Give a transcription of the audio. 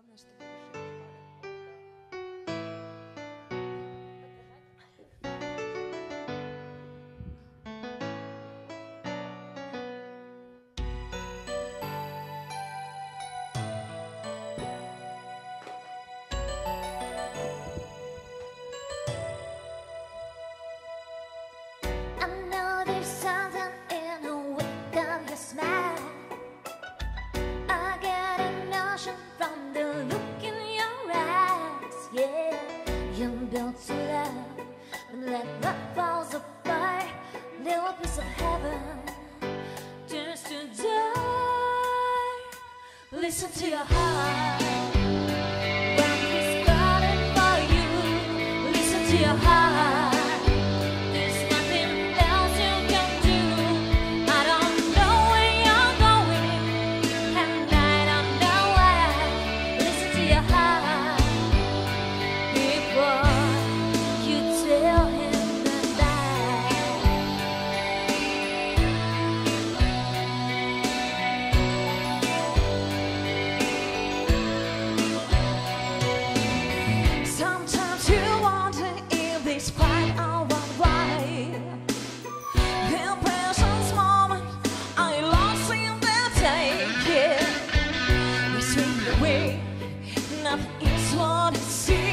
главное, чтобы вы жили. I know there's something in the wake of your smile. I get a notion from the look in your eyes. Yeah, you're built to love, and let love falls apart. Little piece of heaven, just to die. Listen to your heart when he's calling for you. Listen to your heart. Nothing is what it seems.